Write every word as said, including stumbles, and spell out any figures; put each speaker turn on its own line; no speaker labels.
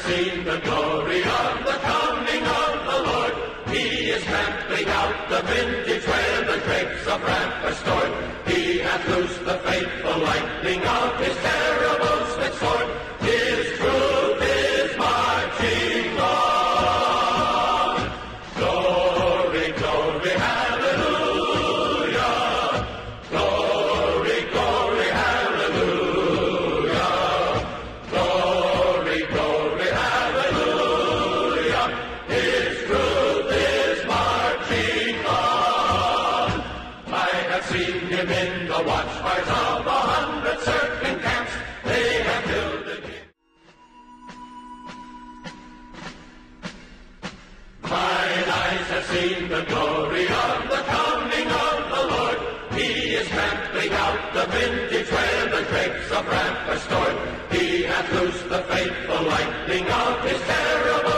seen the glory of the coming of the Lord. He is trampling out the vintage where the grapes of wrath are stored. He hath loosed the faithful lightning of his terrible smith sword. His truth is marching on. Glory, glory, hallelujah. Glory, glory, hallelujah. Glory, glory, hallelujah. His truth is marching on. I have seen him in the watchfires of a hundred circling camps. They have gilded him. Mine eyes have seen the glory of the coming of the Lord. He is trampling out the vintage where the grapes of wrath are stored. He hath loosed the faithful lightning of his terrible